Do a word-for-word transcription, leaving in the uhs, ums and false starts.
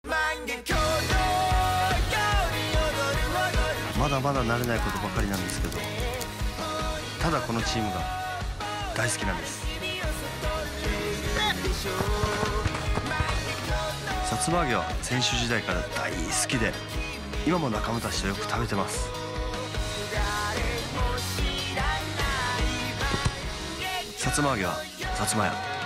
まだまだ慣れないことばかりなんですけど、ただこのチームが大好きなんです。さつま揚げは選手時代から大好きで、今も仲間たちとよく食べてます。さつま揚げはさつまや。